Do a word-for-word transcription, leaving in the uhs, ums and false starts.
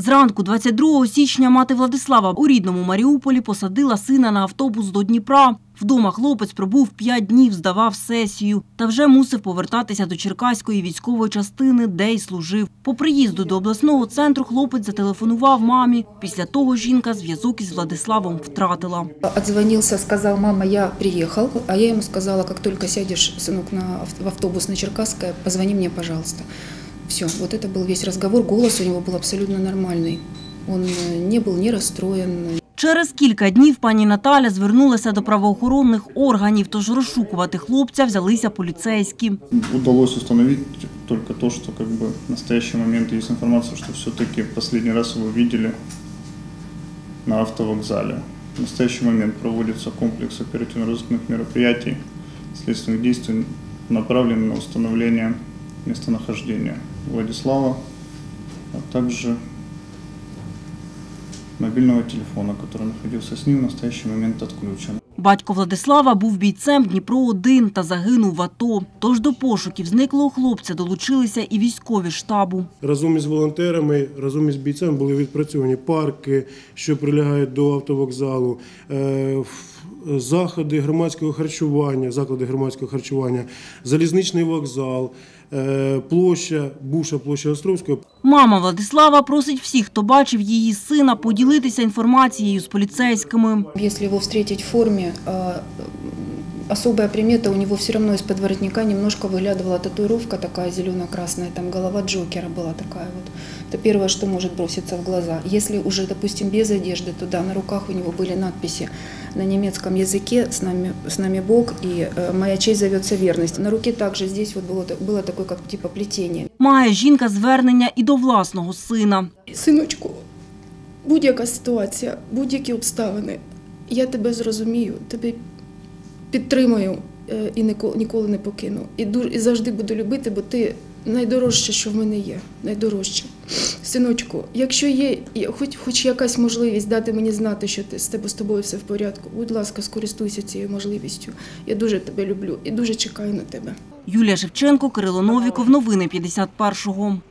Зранку двадцять другого січня мати Владислава у рідному Маріуполі посадила сина на автобус до Дніпра. Вдома хлопець пробув п'ять днів, здавав сесію. Та вже мусив повертатися до Черкаської військової частини, де й служив. По приїзду до обласного центру хлопець зателефонував мамі. Після того жінка зв'язок із Владиславом втратила. Отзвонився, сказав: мама, я приїхав. А я йому сказала: як тільки сядеш, синок, в автобус на Черкаське, позвони мені, пожалуйста. Все, вот это был весь разговор. Голос у него был абсолютно нормальный. Он не был не расстроен. Через кілька днів пані Наталя звернулася до правоохоронних органів, тож розшукувати хлопця взялися поліцейські. Удалось установить только то, что как бы в настоящий момент есть информация, что все-таки последний раз его видели на автовокзале. В настоящий момент проводится комплекс оперативно-розыскных мероприятий, следственных действий, направленных на установление местонахождения Владислава, а также мобильного телефона, который находился с ним, в настоящий момент отключен. Батько Владислава був бійцем Дніпро один та загинув в АТО. Тож до пошуків зниклого хлопця долучилися і військові штабу. Разом із волонтерами, разом із бійцем були відпрацьовані парки, що прилягають до автовокзалу, заходи громадського харчування, заклади громадського харчування, залізничний вокзал, площа, бувша площа Островського. Мама Владислава просить всіх, хто бачив її сина, поділитися інформацією з поліцейськими. Якщо його зустріти в формі, особая примета, у него все равно из-под воротника немножко выглядывала татуировка такая зелено-красная, там голова Джокера была такая вот. Это первое, что может броситься в глаза. Если уже, допустим, без одежды, то да, на руках у него были надписи на немецком языке: «С нами, с нами Бог» и «Моя честь зовется верность». На руке также здесь вот было, было такое, как типа плетение. Має жінка звернення і до власного сина. Синочку, будь-яка ситуація, будь-які обставини, я тебе зрозумію, тебе підтримую і ніколи не покину. І, дуже, і завжди буду любити, бо ти найдорожче, що в мене є. Найдорожче. Синочку, якщо є хоч, хоч якась можливість дати мені знати, що ти, з тебе з тобою все в порядку, будь ласка, скористуйся цією можливістю. Я дуже тебе люблю і дуже чекаю на тебе. Юлія Шевченко, Кирило Новіков. Новини п'ятдесят першого.